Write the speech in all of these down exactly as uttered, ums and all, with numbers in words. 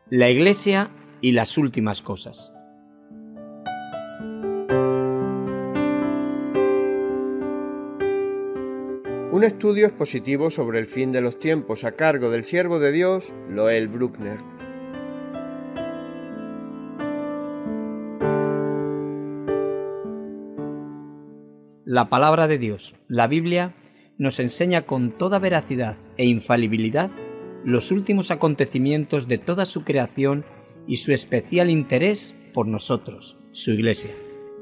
La Iglesia y las últimas cosas. Un estudio expositivo sobre el fin de los tiempos a cargo del siervo de Dios, Loel Bruckner. La palabra de Dios, la Biblia, nos enseña con toda veracidad e infalibilidad los últimos acontecimientos de toda su creación y su especial interés por nosotros, su Iglesia.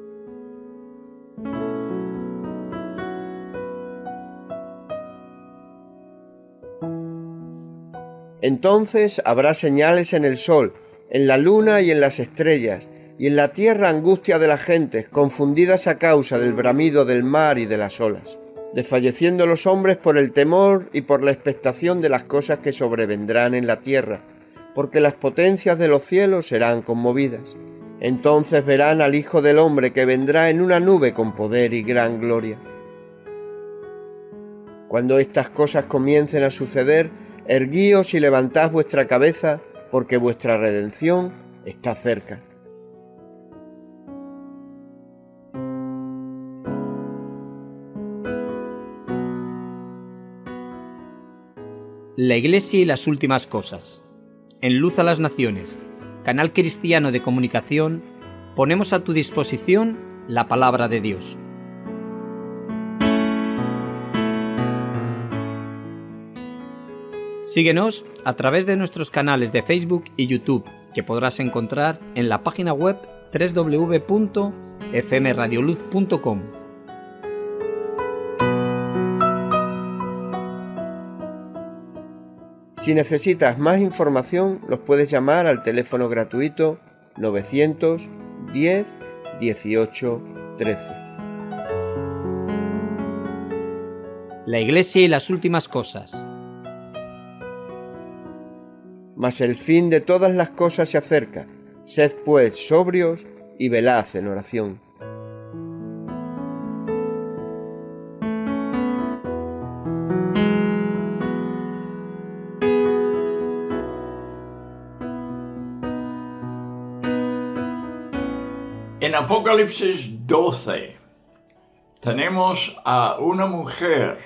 Entonces habrá señales en el sol, en la luna y en las estrellas, y en la tierra angustia de las gentes, confundidas a causa del bramido del mar y de las olas, desfalleciendo los hombres por el temor y por la expectación de las cosas que sobrevendrán en la tierra, porque las potencias de los cielos serán conmovidas. Entonces verán al Hijo del Hombre que vendrá en una nube con poder y gran gloria. Cuando estas cosas comiencen a suceder, erguíos y levantad vuestra cabeza, porque vuestra redención está cerca. La Iglesia y las últimas cosas. En Luz a las Naciones, canal cristiano de comunicación, ponemos a tu disposición la palabra de Dios. Síguenos a través de nuestros canales de Facebook y YouTube, que podrás encontrar en la página web doble u doble u doble u punto f m radio luz punto com. Si necesitas más información, los puedes llamar al teléfono gratuito novecientos diez dieciocho trece. La Iglesia y las últimas cosas. Mas el fin de todas las cosas se acerca. Sed pues sobrios y velad en oración. En Apocalipsis doce tenemos a una mujer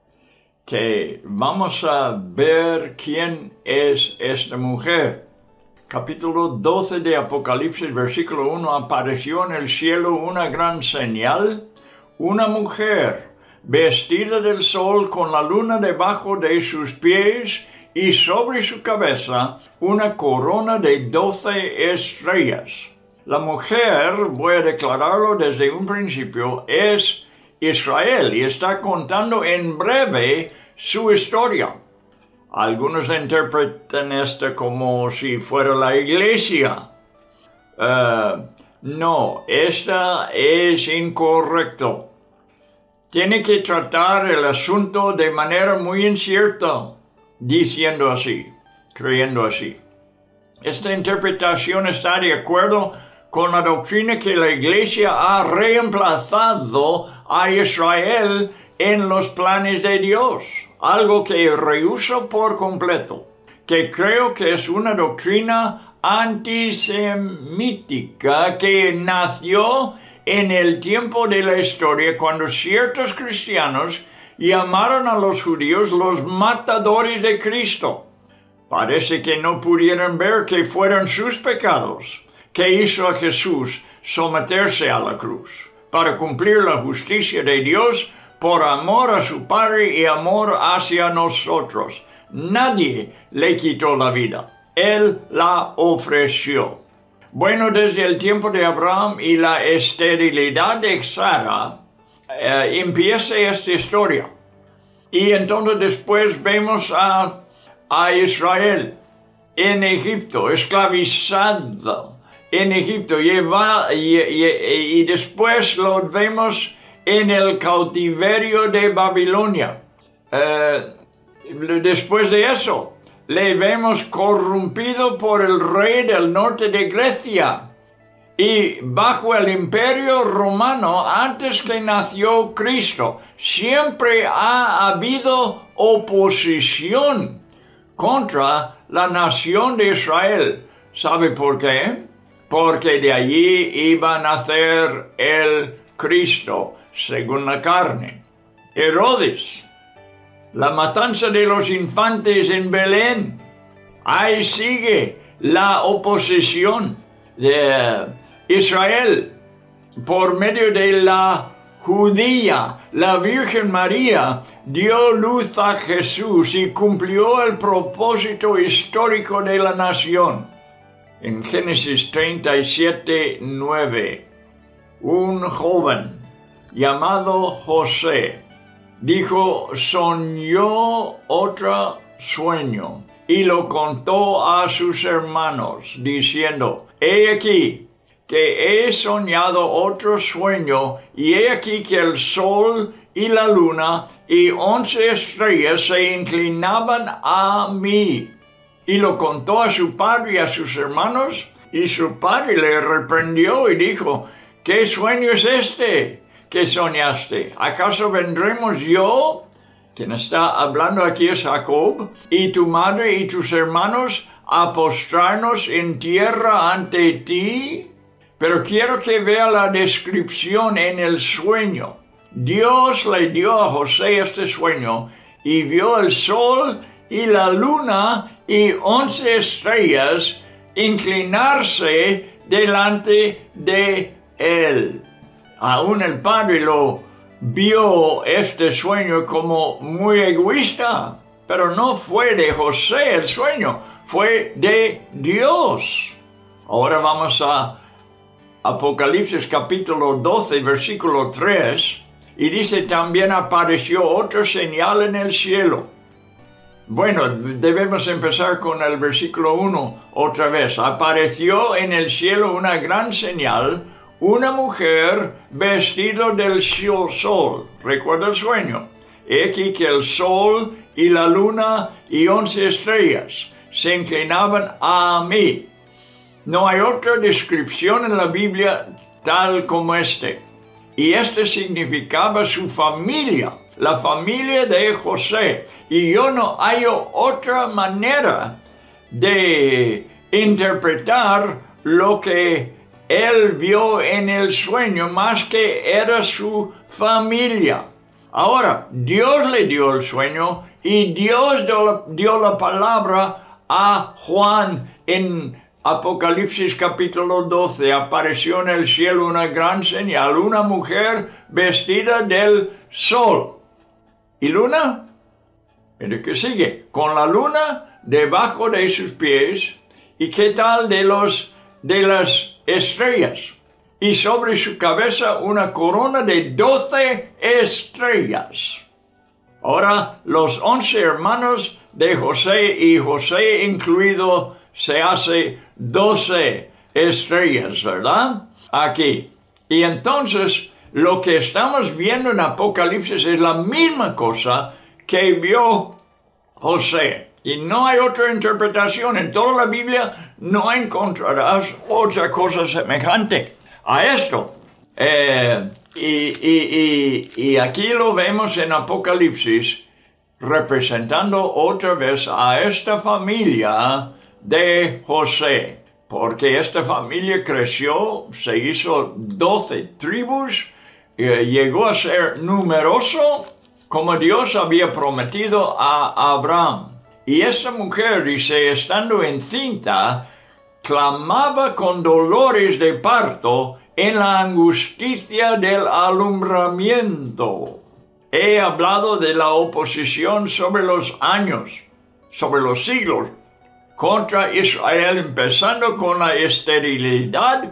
que vamos a ver quién es esta mujer. Capítulo doce de Apocalipsis, versículo uno, apareció en el cielo una gran señal, una mujer vestida del sol con la luna debajo de sus pies y sobre su cabeza una corona de doce estrellas. La mujer, voy a declararlo desde un principio, es Israel y está contando en breve su historia. Algunos interpretan esto como si fuera la Iglesia. Uh, no, esta es incorrecto. Tiene que tratar el asunto de manera muy incierta, diciendo así, creyendo así. Esta interpretación está de acuerdo con la doctrina que la Iglesia ha reemplazado a Israel en los planes de Dios, algo que rehuso por completo, que creo que es una doctrina antisemítica que nació en el tiempo de la historia cuando ciertos cristianos llamaron a los judíos los matadores de Cristo. Parece que no pudieron ver que fueron sus pecados que hizo a Jesús someterse a la cruz, para cumplir la justicia de Dios por amor a su Padre y amor hacia nosotros. Nadie le quitó la vida, Él la ofreció. Bueno, desde el tiempo de Abraham y la esterilidad de Sara, eh, empieza esta historia. Y entonces después vemos a, a Israel en Egipto, esclavizado en Egipto, y, va, y, y, y después lo vemos en el cautiverio de Babilonia. Eh, después de eso, le vemos corrompido por el rey del norte de Grecia. Y bajo el imperio romano, antes que nació Cristo, siempre ha habido oposición contra la nación de Israel, ¿Sabe por qué? Porque de allí iba a nacer el Cristo, según la carne. Herodes, la matanza de los infantes en Belén. Ahí sigue la oposición de Israel por medio de la judía. La Virgen María dio luz a Jesús y cumplió el propósito histórico de la nación. En Génesis treinta y siete, nueve, un joven llamado José dijo, soñó otro sueño y lo contó a sus hermanos, diciendo, he aquí que he soñado otro sueño, y he aquí que el sol y la luna y once estrellas se inclinaban a mí. Y lo contó a su padre y a sus hermanos, y su padre le reprendió y dijo, ¿qué sueño es este que soñaste? ¿Acaso vendremos yo, quien está hablando aquí es Jacob, y tu madre y tus hermanos a postrarnos en tierra ante ti? Pero quiero que vea la descripción en el sueño. Dios le dio a José este sueño y vio el sol y la luna y once estrellas inclinarse delante de él. Aún el padre lo vio este sueño como muy egoísta, pero no fue de José el sueño, fue de Dios. Ahora vamos a Apocalipsis capítulo doce, versículo tres, y dice, también apareció otra señal en el cielo. Bueno, debemos empezar con el versículo uno otra vez. Apareció en el cielo una gran señal, una mujer vestida del sol. ¿Recuerda el sueño? He aquí que el sol y la luna y once estrellas se inclinaban a mí. No hay otra descripción en la Biblia tal como este. Y este significaba su familia, la familia de José. Y yo no hallo otra manera de interpretar lo que él vio en el sueño más que era su familia. Ahora, Dios le dio el sueño y Dios dio la, dio la palabra a Juan en Apocalipsis capítulo doce. Apareció en el cielo una gran señal, una mujer vestida del sol. ¿Y luna? Mire que sigue, con la luna debajo de sus pies. ¿Y qué tal de, los, de las estrellas? Y sobre su cabeza una corona de doce estrellas. Ahora los once hermanos de José y José incluido se hace doce estrellas, ¿verdad? Aquí. Y entonces lo que estamos viendo en Apocalipsis es la misma cosa que vio José. Y no hay otra interpretación. En toda la Biblia no encontrarás otra cosa semejante a esto. Eh, y, y, y, y aquí lo vemos en Apocalipsis representando otra vez a esta familia de José, porque esta familia creció, se hizo doce tribus, eh, llegó a ser numeroso como Dios había prometido a Abraham. Y esta mujer, dice, estando encinta, clamaba con dolores de parto en la angustia del alumbramiento. He hablado de la oposición sobre los años, sobre los siglos, contra Israel, empezando con la esterilidad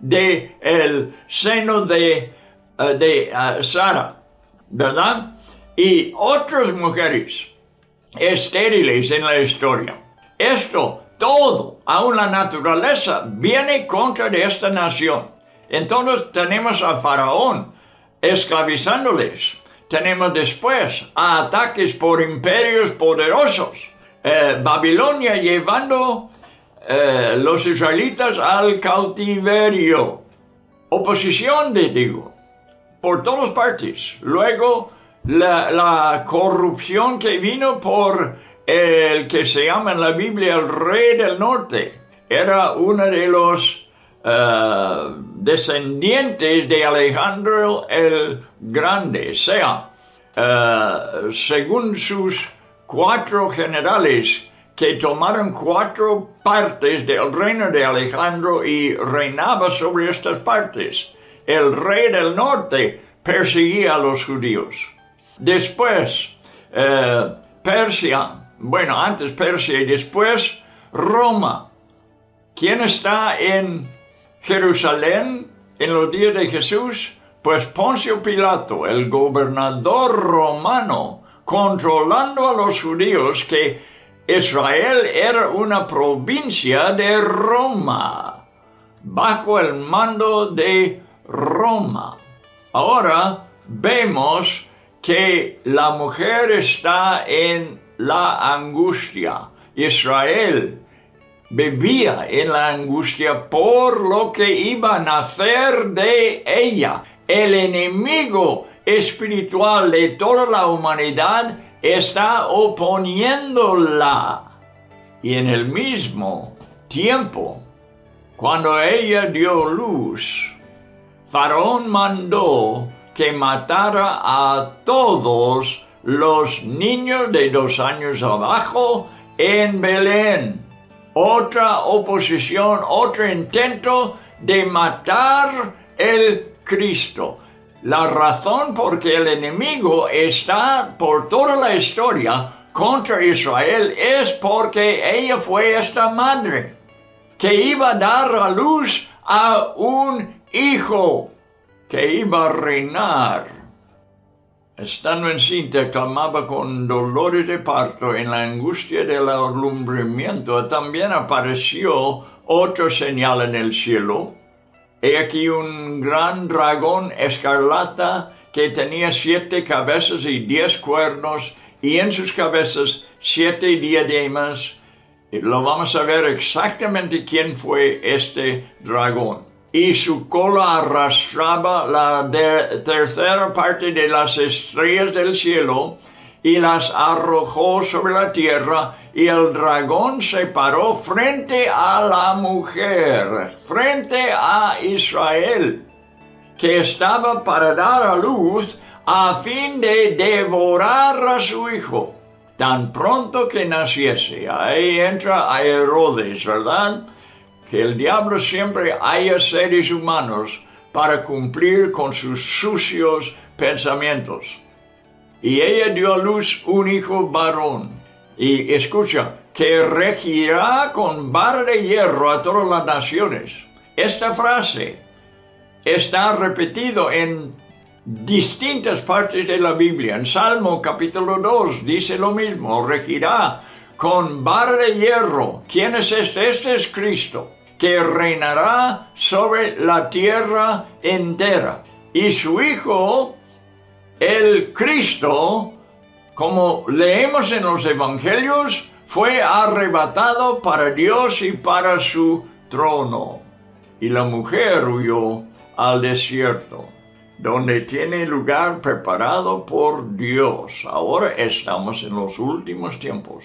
del seno de, uh, de uh, Sara, ¿verdad? Y otras mujeres estériles en la historia. Esto, todo, aún la naturaleza, viene contra de esta nación. Entonces tenemos a Faraón esclavizándoles. Tenemos después a ataques por imperios poderosos. Eh, Babilonia llevando eh, los israelitas al cautiverio. Oposición, de, digo, por todas partes. Luego, la, la corrupción que vino por el que se llama en la Biblia el rey del norte, era uno de los uh, descendientes de Alejandro el Grande. O sea, uh, según sus cuatro generales que tomaron cuatro partes del reino de Alejandro y reinaba sobre estas partes. El rey del norte perseguía a los judíos. Después, eh, Persia, bueno, antes Persia y después Roma. ¿Quién está en Jerusalén en los días de Jesús? Pues Poncio Pilato, el gobernador romano, controlando a los judíos, que Israel era una provincia de Roma, bajo el mando de Roma. Ahora vemos que la mujer está en la angustia. Israel vivía en la angustia por lo que iba a nacer de ella. El enemigo espiritual de toda la humanidad está oponiéndola. Y en el mismo tiempo, cuando ella dio luz, Faraón mandó que matara a todos los niños de dos años abajo en Belén. Otra oposición, otro intento de matar el Cristo. La razón por que el enemigo está por toda la historia contra Israel es porque ella fue esta madre que iba a dar a luz a un hijo que iba a reinar. Estando encinta, clamaba con dolores de parto en la angustia del alumbramiento. También apareció otra señal en el cielo. He aquí un gran dragón escarlata que tenía siete cabezas y diez cuernos, y en sus cabezas siete diademas. Y lo vamos a ver exactamente quién fue este dragón. Y su cola arrastraba la de tercera parte de las estrellas del cielo y las arrojó sobre la tierra, y el dragón se paró frente a la mujer, frente a Israel, que estaba para dar a luz a fin de devorar a su hijo. Tan pronto que naciese, ahí entra a Herodes, ¿verdad? Que el diablo siempre haya seres humanos para cumplir con sus sucios pensamientos. Y ella dio a luz un hijo varón. Y escucha, que regirá con vara de hierro a todas las naciones. Esta frase está repetido en distintas partes de la Biblia. En Salmo capítulo dos dice lo mismo, regirá con vara de hierro. ¿Quién es este? Este es Cristo, que reinará sobre la tierra entera. Y su hijo, el Cristo, como leemos en los evangelios, fue arrebatado para Dios y para su trono. Y la mujer huyó al desierto, donde tiene lugar preparado por Dios. Ahora estamos en los últimos tiempos.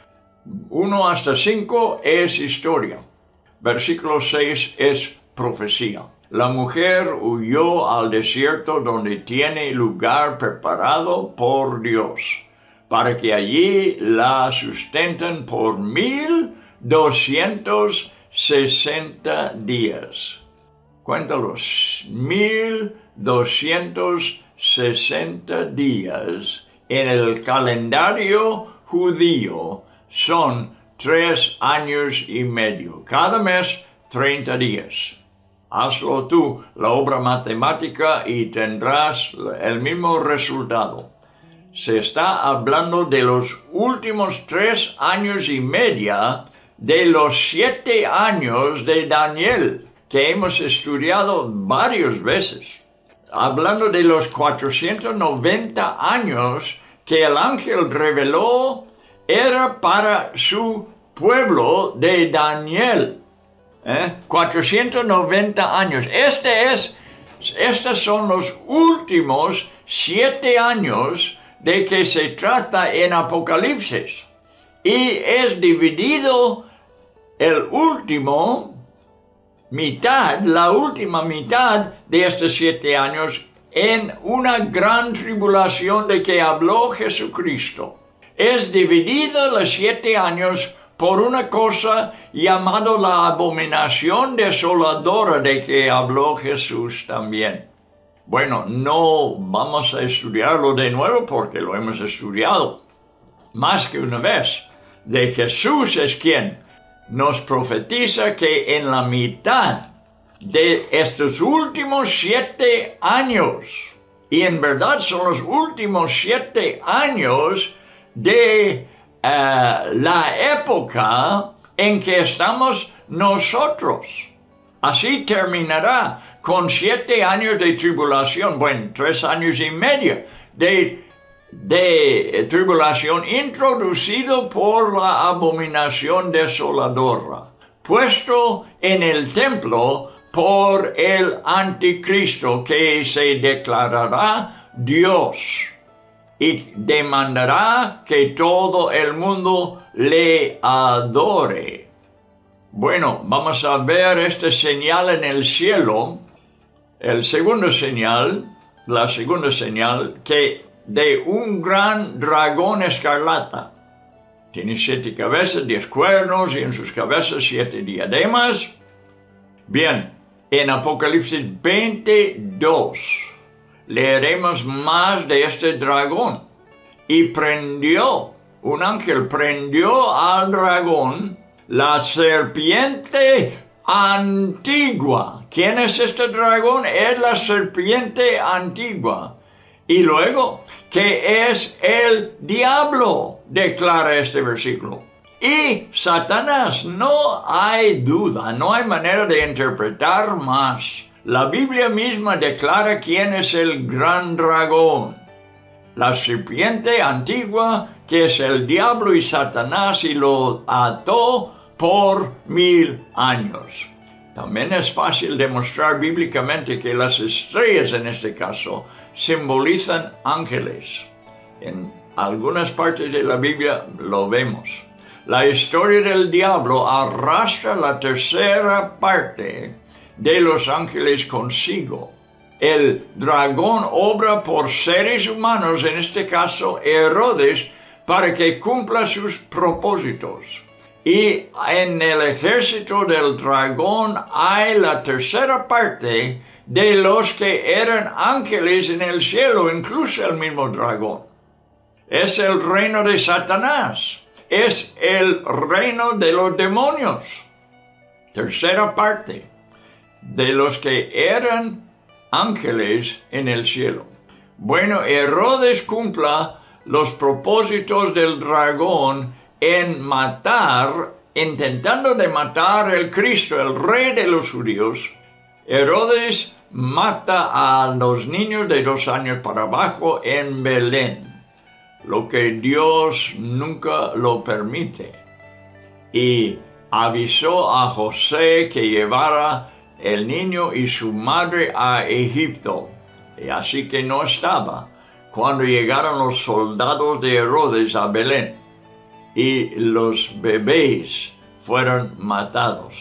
uno hasta cinco es historia. Versículo seis es profecía. La mujer huyó al desierto donde tiene lugar preparado por Dios, para que allí la sustenten por mil doscientos sesenta días. Cuéntalos, mil doscientos sesenta días en el calendario judío son tres años y medio. Cada mes, treinta días. Hazlo tú, la obra matemática, y tendrás el mismo resultado. Se está hablando de los últimos tres años y media de los siete años de Daniel, que hemos estudiado varias veces. Hablando de los cuatrocientos noventa años que el ángel reveló, era para su pueblo de Daniel. ¿Eh? cuatrocientos noventa años. Este es, estos son los últimos siete años de que se trata en Apocalipsis. Y es dividido el último mitad, la última mitad de estos siete años en una gran tribulación de que habló Jesucristo. Es dividida los siete años por una cosa llamada la abominación desoladora de que habló Jesús también. Bueno, no vamos a estudiarlo de nuevo porque lo hemos estudiado más que una vez. De Jesús es quien nos profetiza que en la mitad de estos últimos siete años, y en verdad son los últimos siete años de uh, la época en que estamos nosotros. Así terminará con siete años de tribulación, bueno, tres años y medio de, de tribulación introducido por la abominación desoladora, puesto en el templo por el anticristo que se declarará Dios y demandará que todo el mundo le adore. Bueno, vamos a ver esta señal en el cielo. El segundo señal, la segunda señal, que de un gran dragón escarlata. Tiene siete cabezas, diez cuernos y en sus cabezas siete diademas. Bien, en Apocalipsis veintidós leeremos más de este dragón. Y prendió, un ángel prendió al dragón, la serpiente antigua. ¿Quién es este dragón? Es la serpiente antigua. Y luego, que es el diablo, declara este versículo. Y Satanás, no hay duda, no hay manera de interpretar más. La Biblia misma declara quién es el gran dragón. La serpiente antigua, que es el diablo y Satanás, y lo ató por mil años. También es fácil demostrar bíblicamente que las estrellas en este caso simbolizan ángeles. En algunas partes de la Biblia lo vemos. La historia del diablo arrastra la tercera parte de los ángeles consigo. El dragón obra por seres humanos, en este caso Herodes, para que cumpla sus propósitos. Y en el ejército del dragón hay la tercera parte de los que eran ángeles en el cielo, incluso el mismo dragón. Es el reino de Satanás, es el reino de los demonios. Tercera parte de los que eran ángeles en el cielo. Bueno, Herodes cumpla los propósitos del dragón en matar, intentando de matar al Cristo, el rey de los judíos. Herodes mata a los niños de dos años para abajo en Belén, lo que Dios nunca lo permite. Y avisó a José que llevara el niño y su madre a Egipto, y así que no estaba cuando llegaron los soldados de Herodes a Belén, y los bebés fueron matados.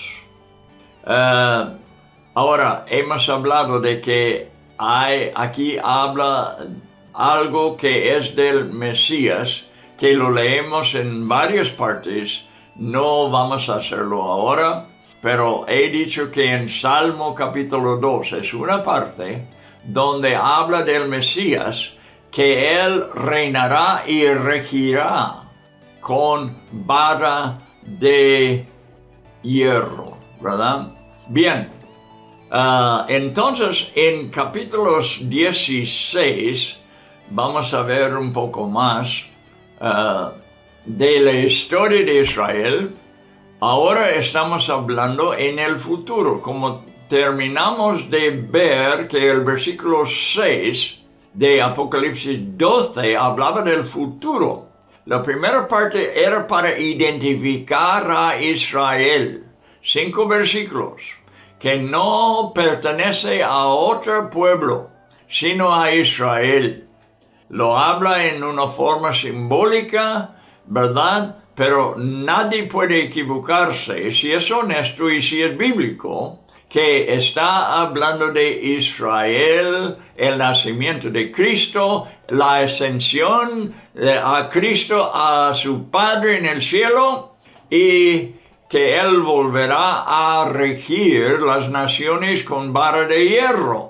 Uh, ahora, hemos hablado de que hay, aquí habla algo que es del Mesías, que lo leemos en varias partes. No vamos a hacerlo ahora, pero he dicho que en Salmo capítulo dos es una parte donde habla del Mesías, que él reinará y regirá con vara de hierro, ¿verdad? Bien, uh, entonces en capítulos dieciséis vamos a ver un poco más uh, de la historia de Israel. Ahora estamos hablando en el futuro, como terminamos de ver que el versículo seis de Apocalipsis doce hablaba del futuro. La primera parte era para identificar a Israel. Cinco versículos que no pertenece a otro pueblo, sino a Israel. Lo habla en una forma simbólica, ¿verdad?, pero nadie puede equivocarse si es honesto y si es bíblico, que está hablando de Israel, el nacimiento de Cristo, la ascensión a Cristo a su Padre en el cielo, y que Él volverá a regir las naciones con vara de hierro.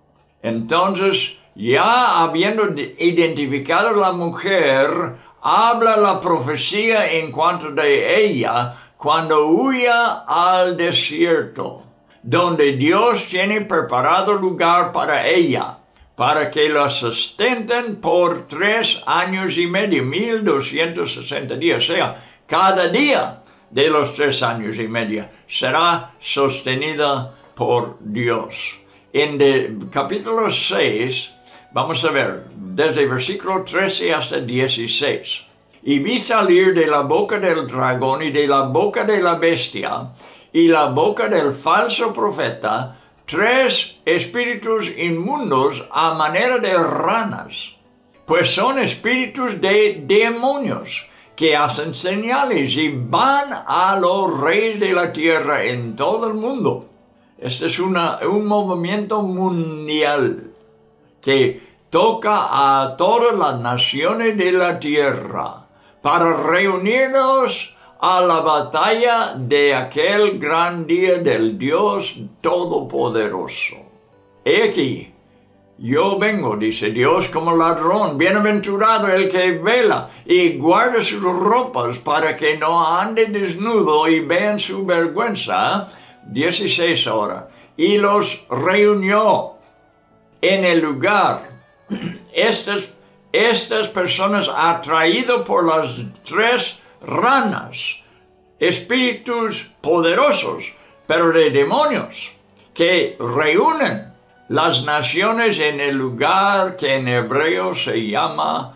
Entonces, ya habiendo identificado la mujer, habla la profecía en cuanto de ella cuando huya al desierto, donde Dios tiene preparado lugar para ella, para que la sustenten por tres años y medio, mil doscientos sesenta días, o sea, cada día de los tres años y medio será sostenida por Dios. En el capítulo seis, vamos a ver, desde el versículo trece hasta dieciséis. Y vi salir de la boca del dragón y de la boca de la bestia y la boca del falso profeta tres espíritus inmundos a manera de ranas, pues son espíritus de demonios que hacen señales y van a los reyes de la tierra en todo el mundo. Este es una, un movimiento mundial que toca a todas las naciones de la tierra para reunirnos a la batalla de aquel gran día del Dios Todopoderoso. He aquí, yo vengo, dice Dios, como ladrón, bienaventurado el que vela y guarda sus ropas para que no ande desnudo y vean su vergüenza. dieciséis ahora. Y los reunió en el lugar. Estas, estas personas atraídas por las tres ranas, espíritus poderosos, pero de demonios, que reúnen las naciones en el lugar que en hebreo se llama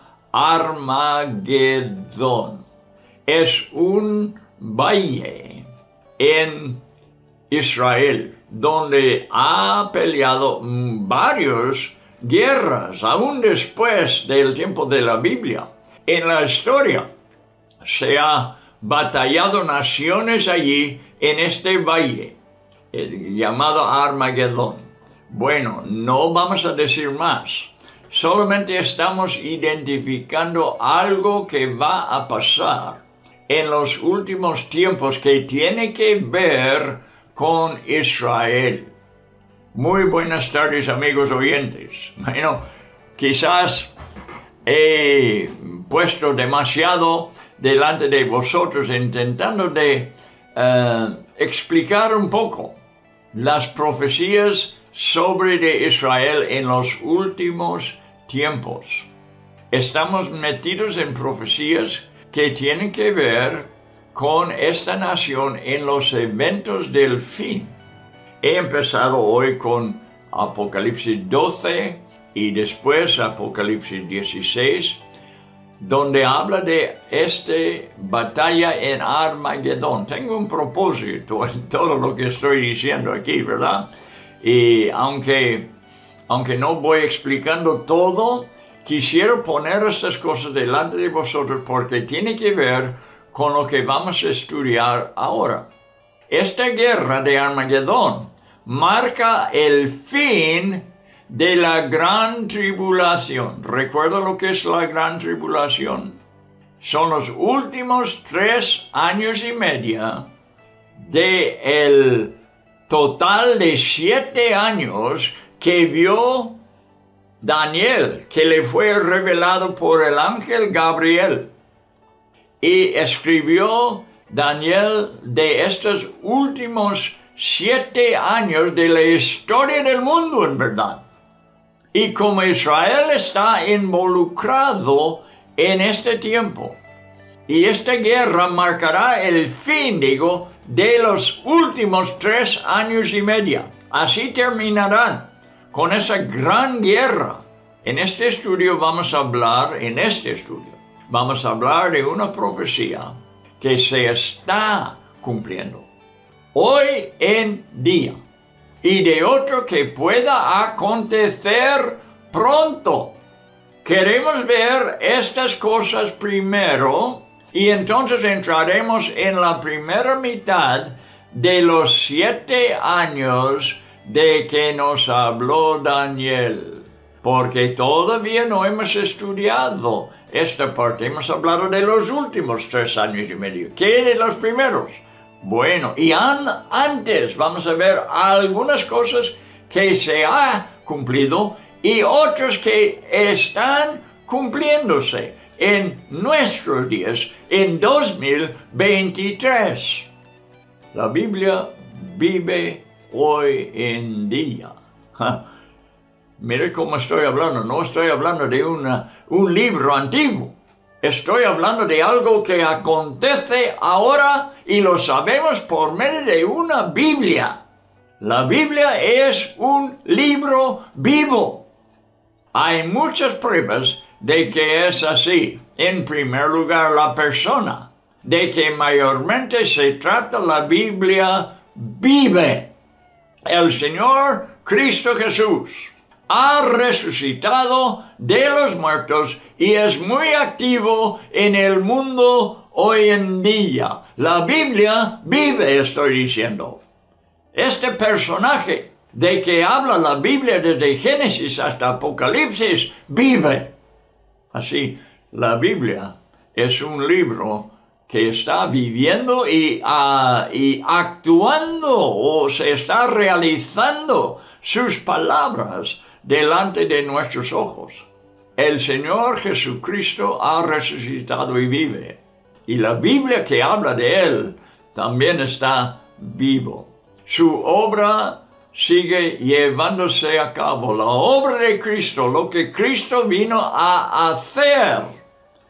Armagedón. Es un valle en Israel, donde ha peleado varias guerras, aún después del tiempo de la Biblia. En la historia se ha batallado naciones allí en este valle, llamado Armagedón. Bueno, no vamos a decir más. Solamente estamos identificando algo que va a pasar en los últimos tiempos que tiene que ver con Israel. Muy buenas tardes, amigos oyentes. Bueno, quizás he puesto demasiado delante de vosotros intentando de uh, explicar un poco las profecías sobre de Israel en los últimos tiempos. Estamos metidos en profecías que tienen que ver con esta nación en los eventos del fin. He empezado hoy con Apocalipsis doce y después Apocalipsis dieciséis, donde habla de esta batalla en Armagedón. Tengo un propósito en todo lo que estoy diciendo aquí, ¿verdad? Y aunque, aunque no voy explicando todo, quisiera poner estas cosas delante de vosotros porque tiene que ver con lo que vamos a estudiar ahora. Esta guerra de Armagedón marca el fin de la gran tribulación. ¿Recuerda lo que es la gran tribulación? Son los últimos tres años y medio de el total de siete años que vio Daniel, que le fue revelado por el ángel Gabriel. Y escribió Daniel de estos últimos siete años de la historia del mundo, en verdad. Y como Israel está involucrado en este tiempo, y esta guerra marcará el fin, digo, de los últimos tres años y medio. Así terminarán con esa gran guerra. En este estudio vamos a hablar, en este estudio, vamos a hablar de una profecía que se está cumpliendo hoy en día y de otro que pueda acontecer pronto. Queremos ver estas cosas primero Y entonces entraremos en la primera mitad de los siete años de que nos habló Daniel, porque todavía no hemos estudiado esta parte. Hemos hablado de los últimos tres años y medio. ¿Qué de los primeros? Bueno, y an antes vamos a ver algunas cosas que se han cumplido y otras que están cumpliéndose en nuestros días, en dos mil veintitrés. La Biblia vive hoy en día. Ja. Mire cómo estoy hablando. No estoy hablando de una, un libro antiguo. Estoy hablando de algo que acontece ahora y lo sabemos por medio de una Biblia. La Biblia es un libro vivo. Hay muchas pruebas de que es así. En primer lugar, la persona, de que mayormente se trata la Biblia vive. El Señor Cristo Jesús ha resucitado de los muertos y es muy activo en el mundo hoy en día. La Biblia vive, estoy diciendo. Este personaje de que habla la Biblia desde Génesis hasta Apocalipsis vive. Así, la Biblia es un libro que está viviendo y, uh, y actuando o se está realizando sus palabras delante de nuestros ojos. El Señor Jesucristo ha resucitado y vive. Y la Biblia que habla de Él también está vivo. Su obra sigue llevándose a cabo. La obra de Cristo, lo que Cristo vino a hacer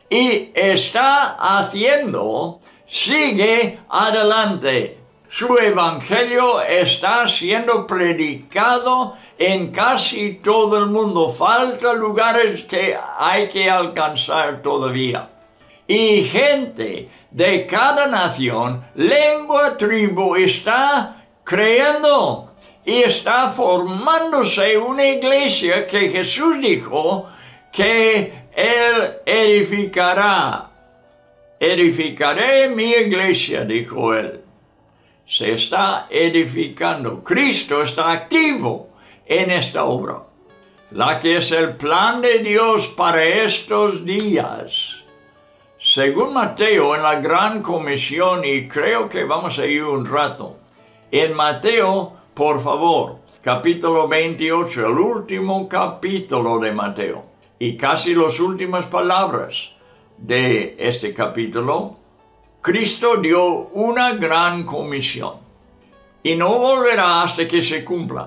y está haciendo, sigue adelante. Su evangelio está siendo predicado en casi todo el mundo. Faltan lugares que hay que alcanzar todavía. Y gente de cada nación, lengua, tribu está creyendo y está formándose una iglesia que Jesús dijo que Él edificará. Edificaré mi iglesia, dijo Él. Se está edificando. Cristo está activo en esta obra, la que es el plan de Dios para estos días. Según Mateo, en la Gran Comisión, y creo que vamos a ir un rato, en Mateo, por favor, capítulo veintiocho, el último capítulo de Mateo, y casi las últimas palabras de este capítulo, Cristo dio una gran comisión y no volverá hasta que se cumpla.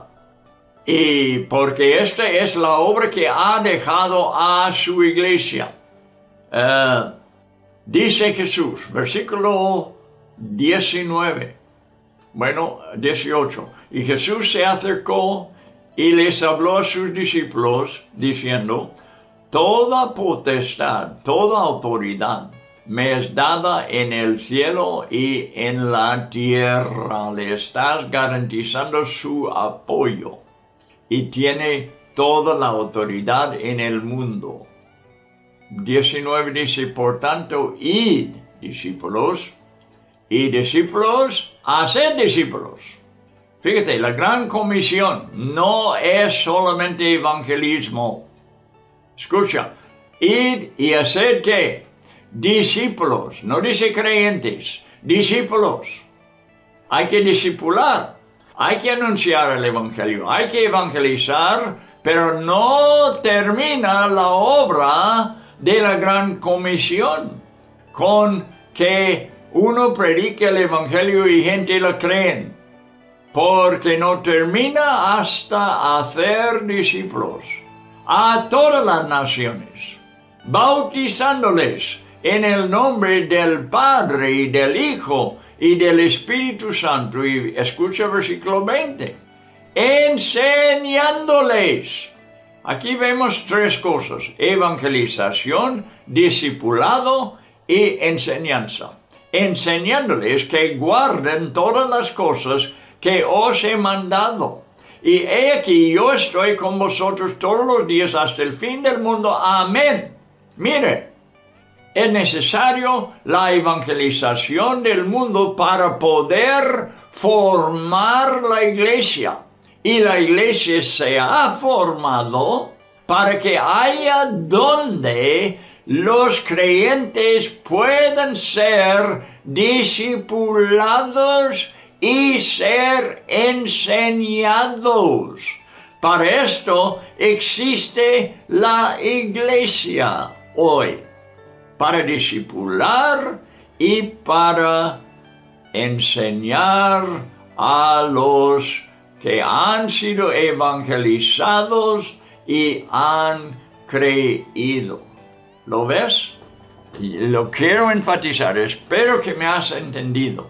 Y porque esta es la obra que ha dejado a su iglesia. Uh, dice Jesús, versículo diecinueve, bueno, dieciocho. Y Jesús se acercó y les habló a sus discípulos diciendo, toda potestad, toda autoridad me es dada en el cielo y en la tierra. Le estás garantizando su apoyo. Y tiene toda la autoridad en el mundo. diecinueve dice, por tanto, id, discípulos, y discípulos, haced discípulos. Fíjate, la gran comisión no es solamente evangelismo. Escucha, id y haced ¿qué? Discípulos, no dice creyentes, discípulos. Hay que discipular, hay que anunciar el evangelio, hay que evangelizar, pero no termina la obra de la gran comisión con que uno predique el evangelio y gente lo creen, porque no termina hasta hacer discípulos a todas las naciones, bautizándoles en el nombre del Padre y del Hijo y del Espíritu Santo. Y escucha versículo veinte. Enseñándoles. Aquí vemos tres cosas. Evangelización, discipulado y enseñanza. Enseñándoles que guarden todas las cosas que os he mandado. Y he aquí yo estoy con vosotros todos los días hasta el fin del mundo. Amén. Mire. Es necesario la evangelización del mundo para poder formar la iglesia. Y la iglesia se ha formado para que haya donde los creyentes puedan ser discipulados y ser enseñados. Para esto existe la iglesia hoy, para discipular y para enseñar a los que han sido evangelizados y han creído. ¿Lo ves? Y lo quiero enfatizar, espero que me has entendido,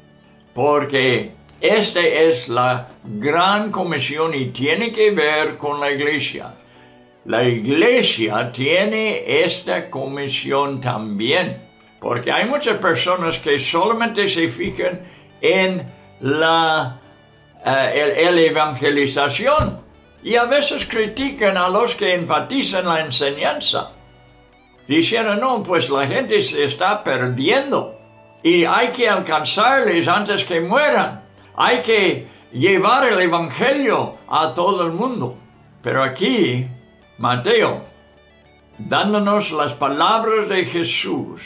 porque esta es la gran comisión y tiene que ver con la iglesia. La iglesia tiene esta comisión también, porque hay muchas personas que solamente se fijan en la uh, el, el evangelización y a veces critican a los que enfatizan la enseñanza, diciendo, no, pues la gente se está perdiendo y hay que alcanzarles antes que mueran. Hay que llevar el evangelio a todo el mundo. Pero aquí, Mateo, dándonos las palabras de Jesús,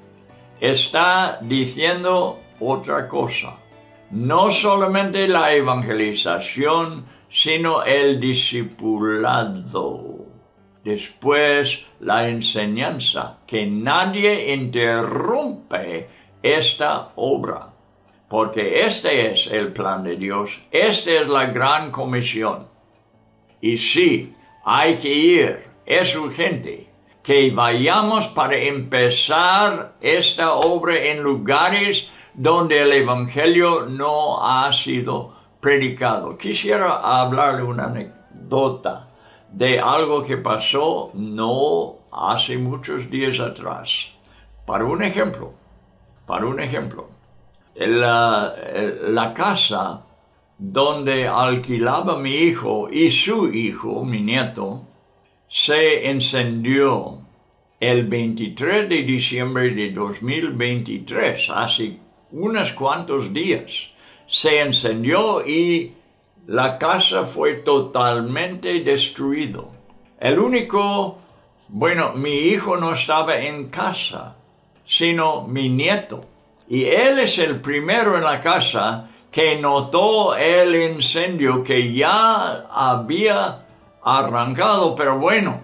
está diciendo otra cosa. No solamente la evangelización, sino el discipulado. Después, la enseñanza, que nadie interrumpe esta obra. Porque este es el plan de Dios, esta es la gran comisión. Y sí, hay que ir, es urgente, que vayamos para empezar esta obra en lugares donde el evangelio no ha sido predicado. Quisiera hablarle una anécdota de algo que pasó no hace muchos días atrás. Para un ejemplo, para un ejemplo. La, la casa donde alquilaba mi hijo y su hijo, mi nieto, se encendió el veintitrés de diciembre de dos mil veintitrés, hace unos cuantos días. Se encendió y la casa fue totalmente destruida. El único, bueno, mi hijo no estaba en casa, sino mi nieto. Y él es el primero en la casa que notó el incendio que ya había arrancado, pero bueno,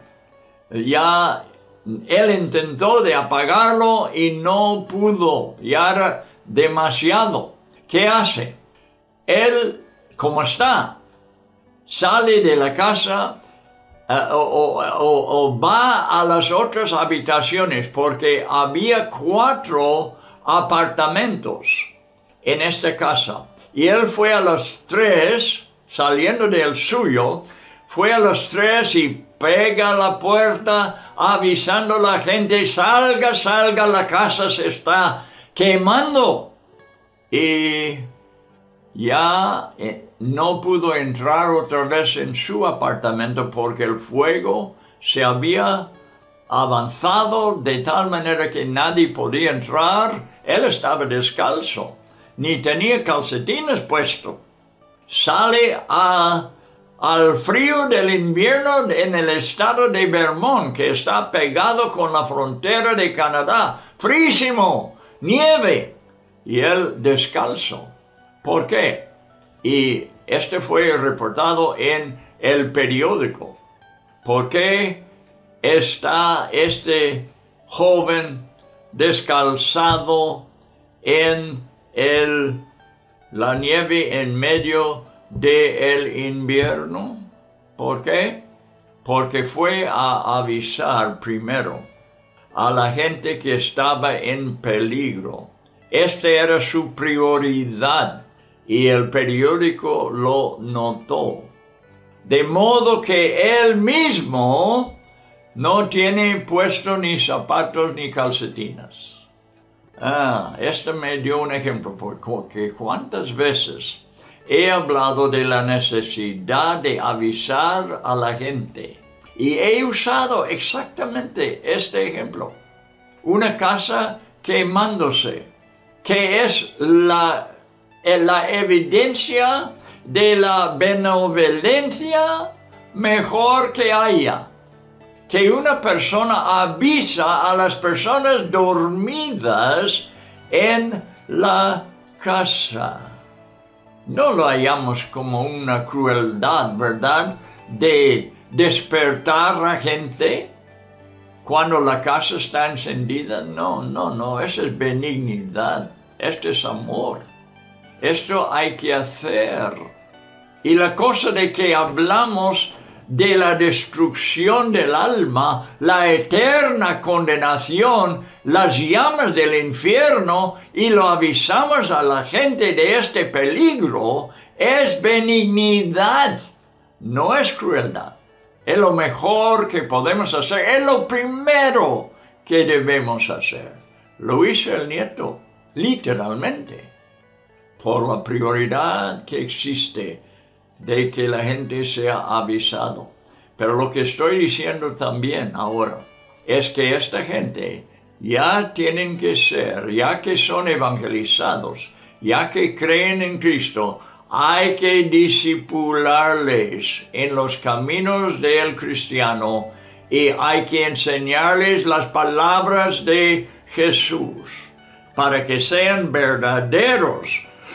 ya él intentó de apagarlo y no pudo, ya era demasiado. ¿Qué hace? Él, como está, sale de la casa uh, o, o, o, o va a las otras habitaciones, porque había cuatro apartamentos en esta casa. Y él fue a los tres, saliendo del suyo, fue a los tres y pega la puerta avisando a la gente, salga, salga, la casa se está quemando. Y ya eh, no pudo entrar otra vez en su apartamento porque el fuego se había avanzado de tal manera que nadie podía entrar. Él estaba descalzo, ni tenía calcetines puestos. Sale a, al frío del invierno en el estado de Vermont, que está pegado con la frontera de Canadá. Frísimo, nieve. Y él descalzo. ¿Por qué? Y este fue reportado en el periódico. ¿Por qué está este joven descalzado en el, la nieve en medio del invierno? ¿Por qué? Porque fue a avisar primero a la gente que estaba en peligro. Esta era su prioridad y el periódico lo notó. De modo que él mismo no tiene puesto ni zapatos ni calcetines. Ah, esto me dio un ejemplo, porque cuántas veces he hablado de la necesidad de avisar a la gente. Y he usado exactamente este ejemplo. una casa quemándose, que es la, la evidencia de la benevolencia mejor que haya. Que una persona avisa a las personas dormidas en la casa. No lo hallamos como una crueldad, ¿verdad?, de despertar a la gente cuando la casa está encendida. No, no, no, eso es benignidad, esto es amor. Esto hay que hacer. Y la cosa de que hablamos de la destrucción del alma, la eterna condenación, las llamas del infierno, y lo avisamos a la gente de este peligro, es benignidad, no es crueldad. Es lo mejor que podemos hacer, es lo primero que debemos hacer. Lo hizo el nieto, literalmente, por la prioridad que existe de que la gente sea avisado. Pero lo que estoy diciendo también ahora es que esta gente ya tienen que ser, ya que son evangelizados, ya que creen en Cristo, hay que discipularles en los caminos del cristiano y hay que enseñarles las palabras de Jesús para que sean verdaderos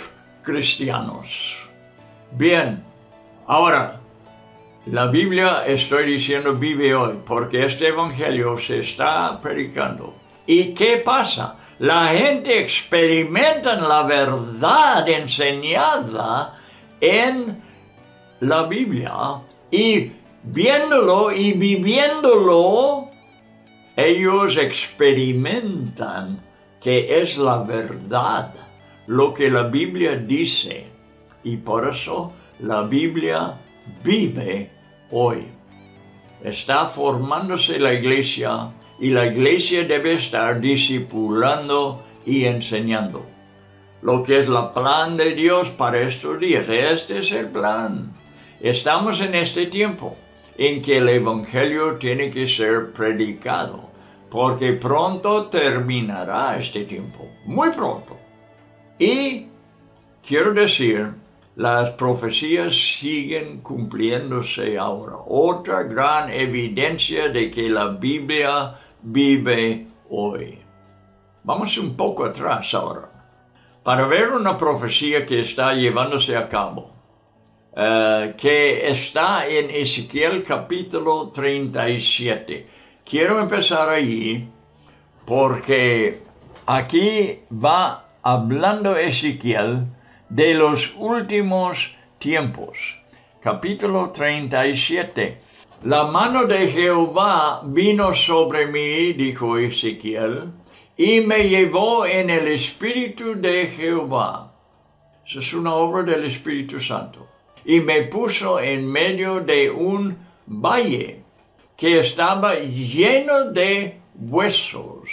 cristianos. Bien. Ahora, la Biblia, estoy diciendo, vive hoy, porque este evangelio se está predicando. ¿Y qué pasa? La gente experimenta la verdad enseñada en la Biblia y viéndolo y viviéndolo, ellos experimentan que es la verdad lo que la Biblia dice, y por eso la Biblia vive hoy. Está formándose la iglesia y la iglesia debe estar discipulando y enseñando lo que es el plan de Dios para estos días. Este es el plan. Estamos en este tiempo en que el evangelio tiene que ser predicado, porque pronto terminará este tiempo, muy pronto. Y quiero decir, las profecías siguen cumpliéndose ahora. Otra gran evidencia de que la Biblia vive hoy. Vamos un poco atrás ahora, para ver una profecía que está llevándose a cabo, uh, que está en Ezequiel capítulo treinta y siete. Quiero empezar allí, porque aquí va hablando Ezequiel de los últimos tiempos. Capítulo treinta y siete. La mano de Jehová vino sobre mí, dijo Ezequiel, y me llevó en el Espíritu de Jehová. Esa es una obra del Espíritu Santo. Y me puso en medio de un valle que estaba lleno de huesos.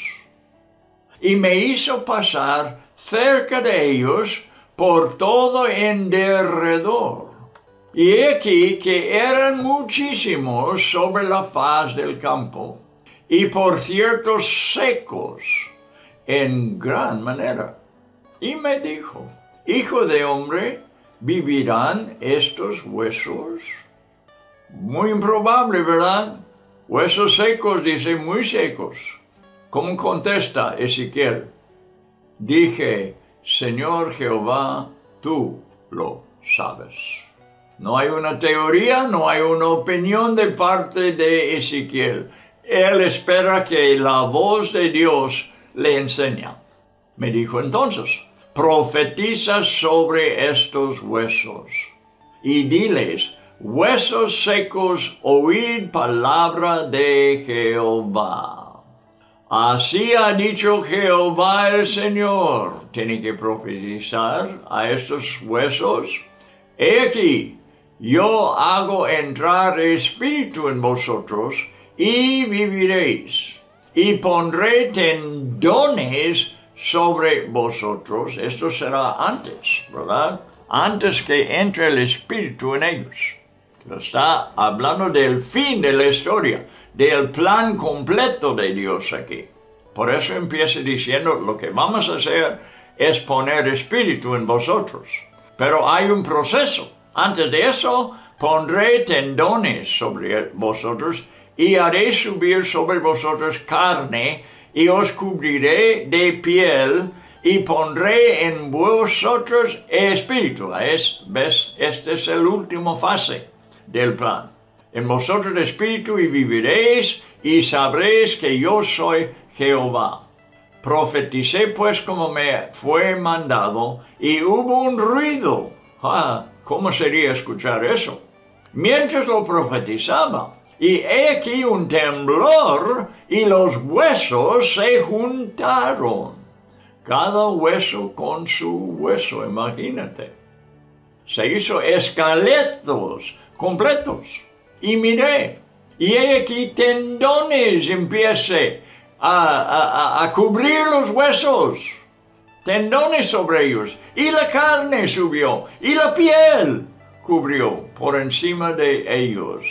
Y me hizo pasar cerca de ellos por todo en derredor. Y he aquí que eran muchísimos sobre la faz del campo, y por cierto secos en gran manera. Y me dijo, hijo de hombre, ¿vivirán estos huesos? Muy improbable, ¿verdad? Huesos secos, dice, muy secos. ¿Cómo contesta Ezequiel? Dije, Señor Jehová, tú lo sabes. No hay una teoría, no hay una opinión de parte de Ezequiel. Él espera que la voz de Dios le enseñe. Me dijo entonces, profetiza sobre estos huesos y diles, huesos secos, oíd palabra de Jehová. Así ha dicho Jehová el Señor. Tiene que profetizar a estos huesos. He aquí, yo hago entrar espíritu en vosotros y viviréis. Y pondré tendones sobre vosotros. Esto será antes, ¿verdad? Antes que entre el espíritu en ellos. Está hablando del fin de la historia, del plan completo de Dios aquí. Por eso empieza diciendo, lo que vamos a hacer es poner espíritu en vosotros. Pero hay un proceso. Antes de eso, pondré tendones sobre vosotros y haré subir sobre vosotros carne y os cubriré de piel y pondré en vosotros espíritu. Es, ¿ves? Esta es la última fase del plan. En vosotros espíritu y viviréis y sabréis que yo soy Jehová. Profeticé pues como me fue mandado y hubo un ruido. Ah, ¿cómo sería escuchar eso? Mientras lo profetizaba, y he aquí un temblor y los huesos se juntaron. Cada hueso con su hueso, imagínate. Se hizo esqueletos completos. Y miré, y he aquí tendones empiece a, a, a cubrir los huesos. Tendones sobre ellos, y la carne subió, y la piel cubrió por encima de ellos.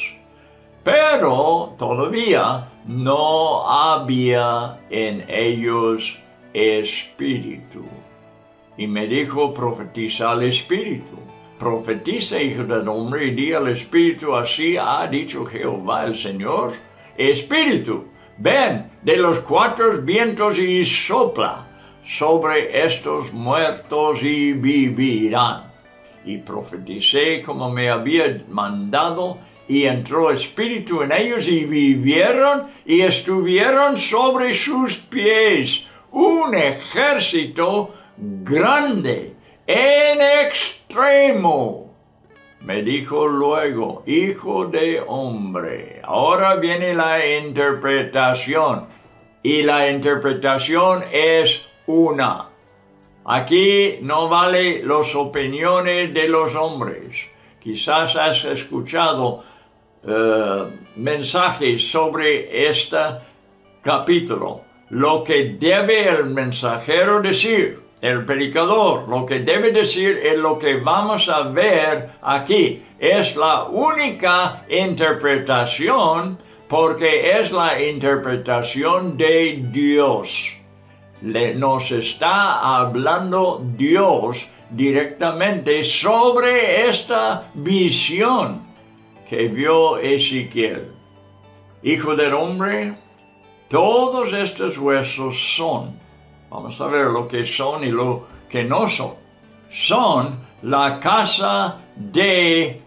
Pero todavía no había en ellos espíritu. Y me dijo, profetiza al espíritu. Profetiza, hijo del hombre, y di al espíritu, así ha dicho Jehová el Señor. Espíritu, ven de los cuatro vientos y sopla sobre estos muertos y vivirán. Y profeticé como me había mandado, y entró espíritu en ellos, y vivieron, y estuvieron sobre sus pies un ejército grande, en extremo. Me dijo luego, hijo de hombre, ahora viene la interpretación, y la interpretación es una. Aquí no vale las opiniones de los hombres. Quizás has escuchado uh, mensajes sobre este capítulo. Lo que debe el mensajero decir, el predicador, lo que debe decir es lo que vamos a ver aquí. Es la única interpretación porque es la interpretación de Dios. Le, nos está hablando Dios directamente sobre esta visión que vio Ezequiel. Hijo del hombre, todos estos huesos son, vamos a ver lo que son y lo que no son, son la casa de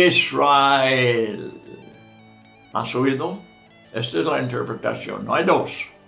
Israel. ¿Has oído? Esta es la interpretación, no hay dos.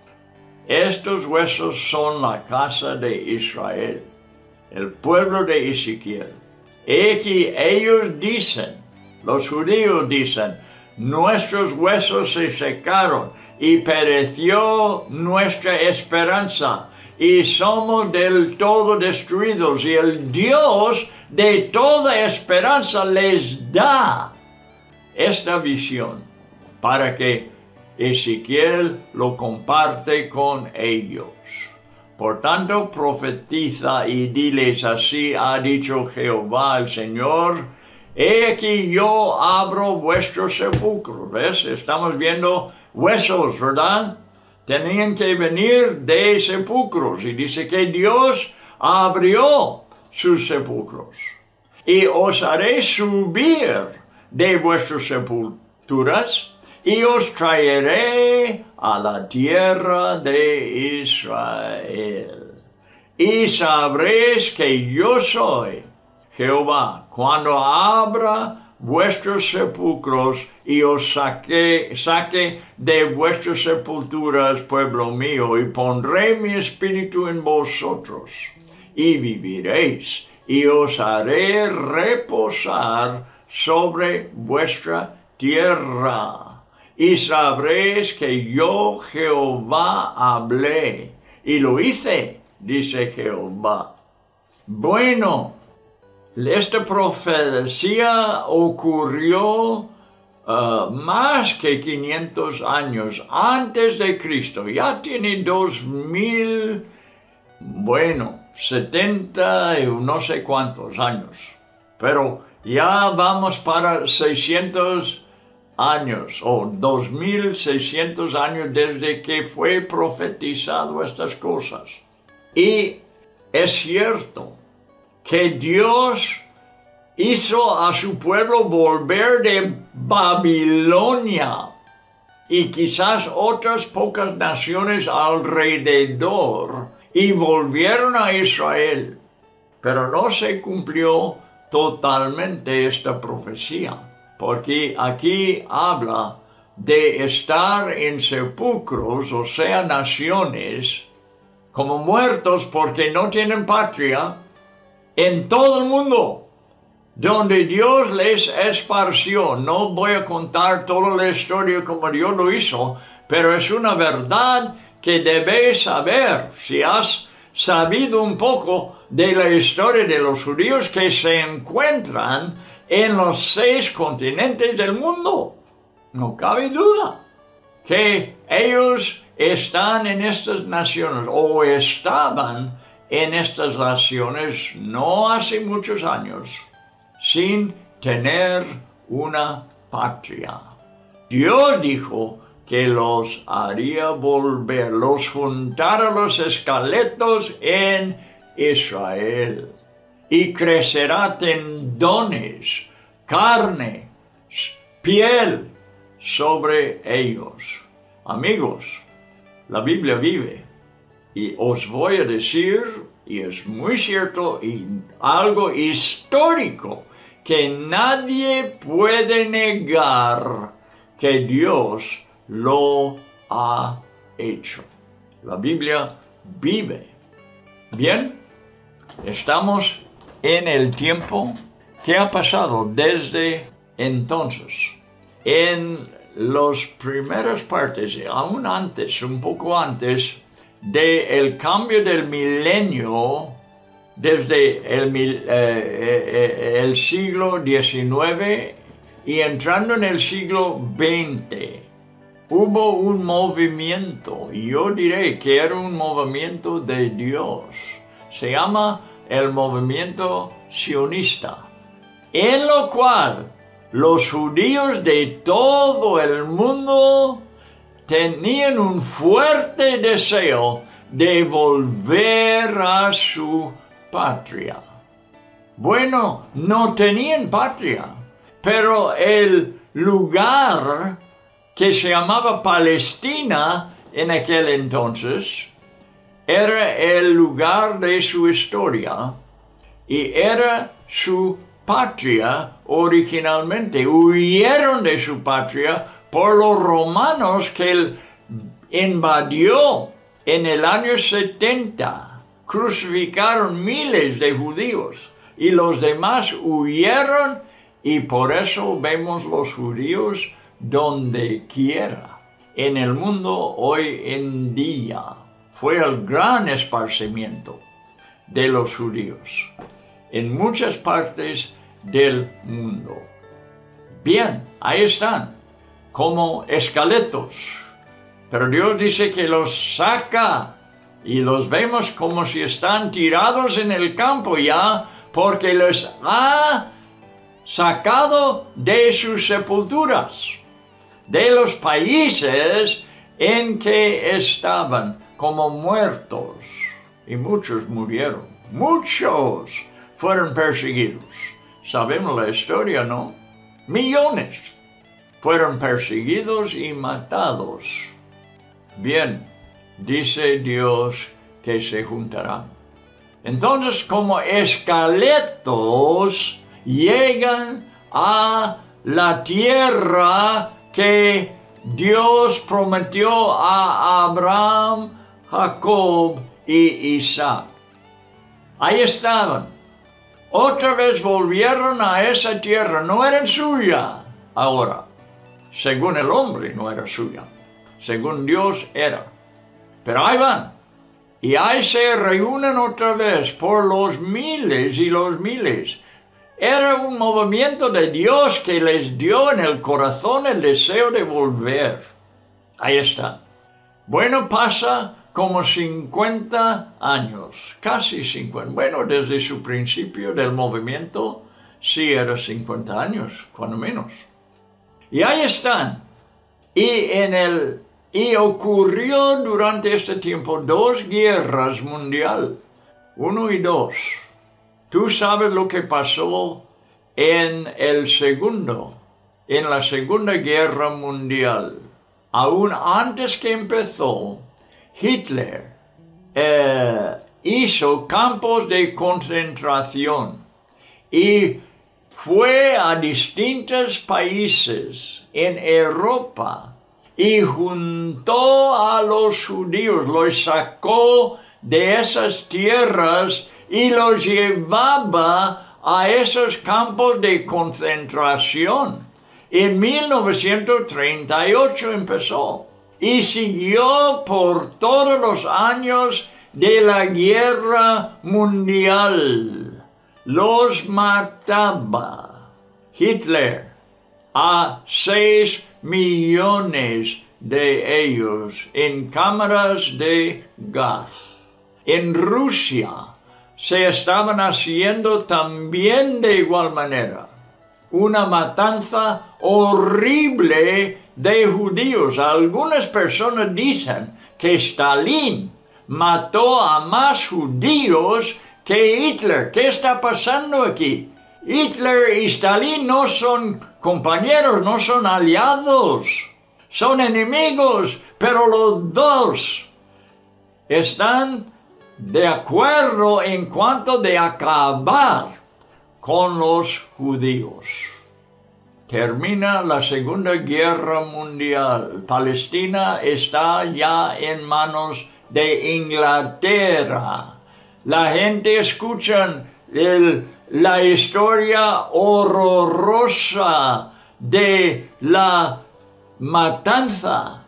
Estos huesos son la casa de Israel, el pueblo de Ezequiel. Y aquí ellos dicen, los judíos dicen, nuestros huesos se secaron y pereció nuestra esperanza y somos del todo destruidos, y el Dios de toda esperanza les da esta visión para que Ezequiel lo comparte con ellos. Por tanto, profetiza y diles, así ha dicho Jehová el Señor, he aquí yo abro vuestros sepulcros. ¿Ves? Estamos viendo huesos, ¿verdad? Tenían que venir de sepulcros. Y dice que Dios abrió sus sepulcros. Y os haré subir de vuestras sepulturas, y os traeré a la tierra de Israel. Y sabréis que yo soy Jehová, cuando abra vuestros sepulcros y os saque, saque de vuestras sepulturas, pueblo mío, y pondré mi espíritu en vosotros, y viviréis, y os haré reposar sobre vuestra tierra. Y sabréis que yo Jehová hablé, y lo hice, dice Jehová. Bueno, esta profecía ocurrió uh, más que quinientos años antes de Cristo. Ya tiene dos mil, bueno, setenta y no sé cuántos años. Pero ya vamos para seiscientos años o dos mil seiscientos años desde que fue profetizado estas cosas. Y es cierto que Dios hizo a su pueblo volver de Babilonia y quizás otras pocas naciones alrededor y volvieron a Israel, pero no se cumplió totalmente esta profecía, porque aquí habla de estar en sepulcros, o sea, naciones, como muertos porque no tienen patria, en todo el mundo, donde Dios les esparció. No voy a contar toda la historia como Dios lo hizo, pero es una verdad que debes saber si has sabido un poco de la historia de los judíos que se encuentran en los seis continentes del mundo. No cabe duda que ellos están en estas naciones o estaban en estas naciones no hace muchos años sin tener una patria. Dios dijo que los haría volver, los juntara los esqueletos en Israel, y crecerá tendones, carne, piel sobre ellos. Amigos, la Biblia vive, y os voy a decir, y es muy cierto, y algo histórico, que nadie puede negar que Dios lo ha hecho. La Biblia vive. Bien, estamos en el tiempo que ha pasado desde entonces. En las primeras partes, aún antes, un poco antes, del cambio del milenio, desde el, eh, eh, el siglo diecinueve y entrando en el siglo veinte, hubo un movimiento, y yo diré que era un movimiento de Dios. Se llama el movimiento sionista, en lo cual los judíos de todo el mundo tenían un fuerte deseo de volver a su patria. Bueno, no tenían patria, pero el lugar que se llamaba Palestina en aquel entonces era el lugar de su historia y era su patria originalmente. Huyeron de su patria por los romanos que él invadió en el año setenta. Crucificaron miles de judíos y los demás huyeron, y por eso vemos los judíos donde quiera en el mundo hoy en día. Fue el gran esparcimiento de los judíos en muchas partes del mundo. Bien, ahí están, como esqueletos. Pero Dios dice que los saca y los vemos como si están tirados en el campo ya, porque los ha sacado de sus sepulturas, de los países en que estaban como muertos. Y muchos murieron, muchos fueron perseguidos. Sabemos la historia, ¿no? Millones fueron perseguidos y matados. Bien, dice Dios que se juntarán. Entonces, como esqueletos, llegan a la tierra que Dios prometió a Abraham, Jacob y Isaac. Ahí estaban. Otra vez volvieron a esa tierra. No era suya ahora. Según el hombre no era suya. Según Dios era. Pero ahí van. Y ahí se reúnen otra vez por los miles y los miles. Era un movimiento de Dios que les dio en el corazón el deseo de volver. Ahí está. Bueno, pasa como cincuenta años, casi cincuenta. Bueno, desde su principio del movimiento, sí era cincuenta años, cuando menos. Y ahí están. Y, en el, y ocurrió durante este tiempo dos guerras mundiales. Uno y dos. Tú sabes lo que pasó en el segundo, en la Segunda Guerra Mundial. Aún antes que empezó, Hitler eh, hizo campos de concentración y fue a distintos países en Europa y juntó a los judíos, los sacó de esas tierras y los llevaba a esos campos de concentración. En mil novecientos treinta y ocho empezó y siguió por todos los años de la guerra mundial. Los mataba Hitler a seis millones de ellos en cámaras de gas. En Rusia se estaban haciendo también de igual manera. Una matanza horrible de judíos. Algunas personas dicen que Stalin mató a más judíos que Hitler. ¿Qué está pasando aquí? Hitler y Stalin no son compañeros, no son aliados, son enemigos, pero los dos están de acuerdo en cuanto de acabar con los judíos. Termina la Segunda Guerra Mundial. Palestina está ya en manos de Inglaterra. La gente escucha el, la historia horrorosa de la matanza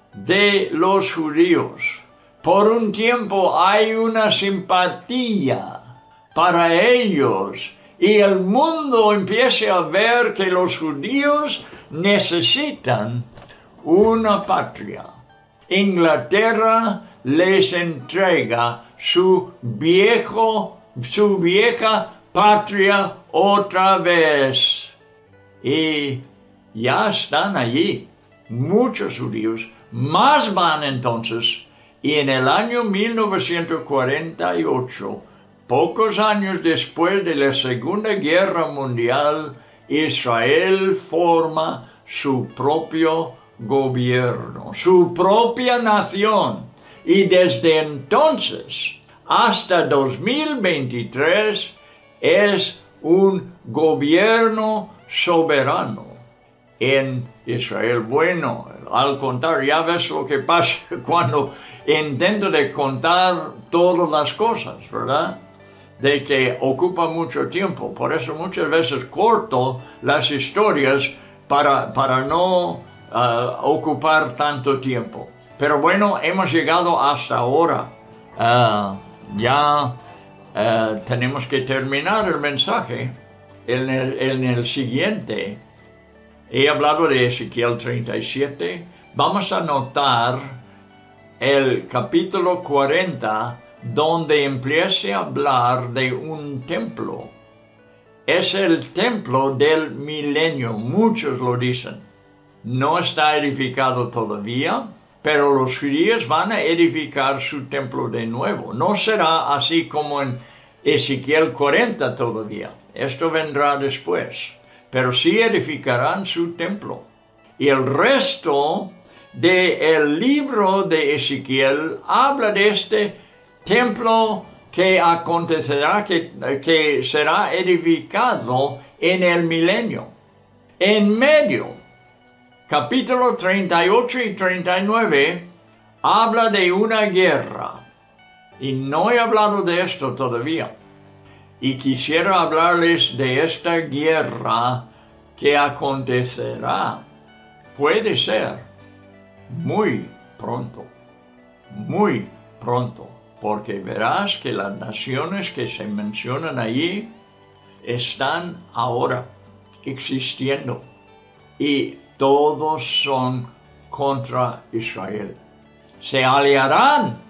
de los judíos. Por un tiempo hay una simpatía para ellos y el mundo empieza a ver que los judíos necesitan una patria. Inglaterra les entrega su viejo, su vieja patria otra vez. Y ya están allí muchos judíos, más van entonces. Y en el año mil novecientos cuarenta y ocho, pocos años después de la Segunda Guerra Mundial, Israel forma su propio gobierno, su propia nación. Y desde entonces hasta dos mil veintitrés es un gobierno soberano en Israel. Bueno, al contar, ya ves lo que pasa cuando intento de contar todas las cosas, ¿verdad? De que ocupa mucho tiempo. Por eso muchas veces corto las historias para, para no uh, ocupar tanto tiempo. Pero bueno, hemos llegado hasta ahora. Uh, ya uh, tenemos que terminar el mensaje. En el, en el siguiente he hablado de Ezequiel treinta y siete. Vamos a notar el capítulo cuarenta, donde empieza a hablar de un templo. Es el templo del milenio, muchos lo dicen. No está edificado todavía, pero los judíos van a edificar su templo de nuevo. No será así como en Ezequiel cuarenta todavía. Esto vendrá después. Pero sí edificarán su templo. Y el resto del libro de Ezequiel habla de este templo que acontecerá, que, que será edificado en el milenio. En medio, capítulo treinta y ocho y treinta y nueve, habla de una guerra. Y no he hablado de esto todavía. Y quisiera hablarles de esta guerra que acontecerá. Puede ser muy pronto, muy pronto, porque verás que las naciones que se mencionan allí están ahora existiendo y todos son contra Israel. Se aliarán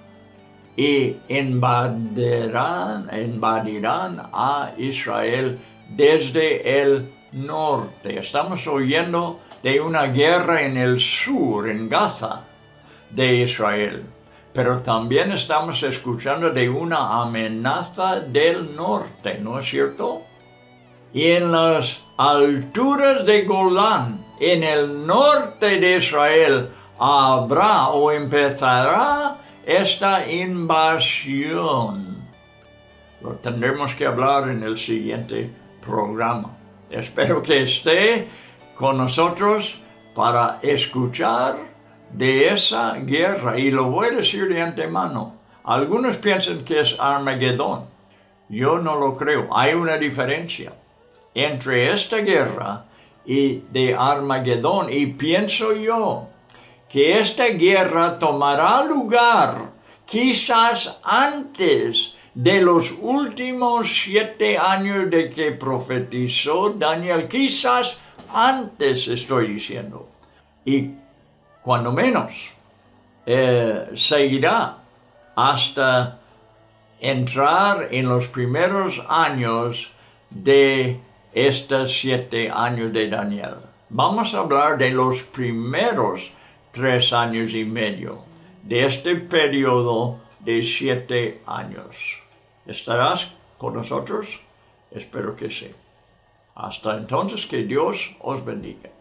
y invadirán, invadirán a Israel desde el norte. Estamos oyendo de una guerra en el sur, en Gaza, de Israel. Pero también estamos escuchando de una amenaza del norte, ¿no es cierto? Y en las alturas de Golán, en el norte de Israel, habrá o empezará esta invasión. Lo tendremos que hablar en el siguiente programa. Espero que esté con nosotros para escuchar de esa guerra. Y lo voy a decir de antemano. Algunos piensan que es Armagedón. Yo no lo creo. Hay una diferencia entre esta guerra y de Armagedón. Y pienso yo que esta guerra tomará lugar quizás antes de los últimos siete años de que profetizó Daniel. Quizás antes, estoy diciendo. Y cuando menos eh, seguirá hasta entrar en los primeros años de estos siete años de Daniel. Vamos a hablar de los primeros tres años y medio de este periodo de siete años. ¿Estarás con nosotros? Espero que sí. Hasta entonces, que Dios os bendiga.